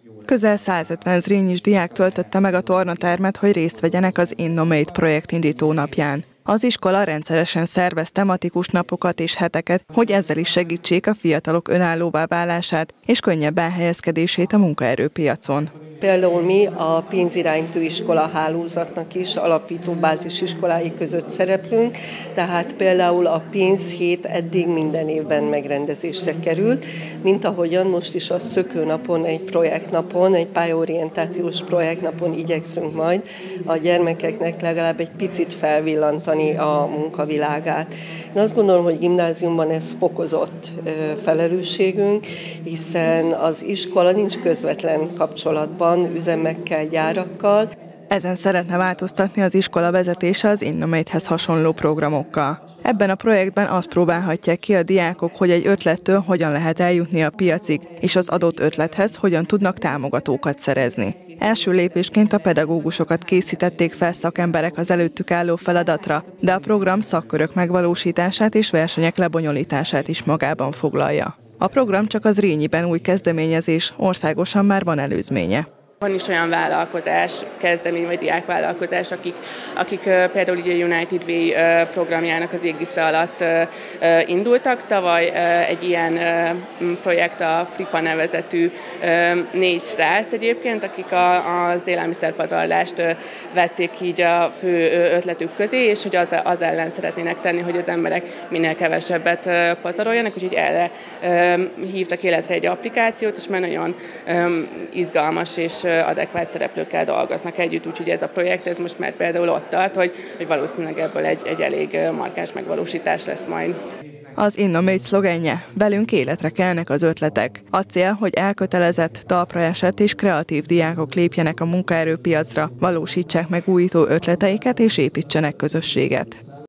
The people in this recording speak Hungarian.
Közel 150 zrínyi diák töltötte meg a tornatermet, hogy részt vegyenek az Innomate projekt indító napján. Az iskola rendszeresen szervez tematikus napokat és heteket, hogy ezzel is segítsék a fiatalok önállóvá válását és könnyebb elhelyezkedését a munkaerőpiacon. Például mi a pénzirányító iskola hálózatnak is alapító bázisiskolái között szereplünk, tehát például a pénzhét eddig minden évben megrendezésre került, mint ahogyan most is a szökőnapon, egy projektnapon, egy pályaorientációs projektnapon igyekszünk majd a gyermekeknek legalább egy picit felvillantani a munkavilágát. Én azt gondolom, hogy gimnáziumban ez fokozott felelősségünk, hiszen az iskola nincs közvetlen kapcsolatban üzemekkel, gyárakkal. Ezen szeretne változtatni az iskola vezetése az Innomate-hez hasonló programokkal. Ebben a projektben azt próbálhatják ki a diákok, hogy egy ötlettől hogyan lehet eljutni a piacig, és az adott ötlethez hogyan tudnak támogatókat szerezni. Első lépésként a pedagógusokat készítették fel szakemberek az előttük álló feladatra, de a program szakkörök megvalósítását és versenyek lebonyolítását is magában foglalja. A program csak az Zrínyiben új kezdeményezés, országosan már van előzménye. Van is olyan vállalkozás, kezdemény vagy diákvállalkozás, akik például így a United Way programjának az égisze alatt indultak. Tavaly egy ilyen projekt a Fripa nevezetű 4 srác egyébként, akik az élelmiszerpazarlást vették így a fő ötletük közé, és hogy az ellen szeretnének tenni, hogy az emberek minél kevesebbet pazaroljanak, úgyhogy erre hívtak életre egy applikációt, és már nagyon izgalmas és adekvát szereplőkkel dolgoznak együtt, úgyhogy ez a projekt ez most már például ott tart, hogy valószínűleg ebből egy elég markáns megvalósítás lesz majd. Az Innomate szlogenje: velünk életre kelnek az ötletek. A cél, hogy elkötelezett, talpra esett és kreatív diákok lépjenek a munkaerőpiacra, valósítsák meg újító ötleteiket és építsenek közösséget.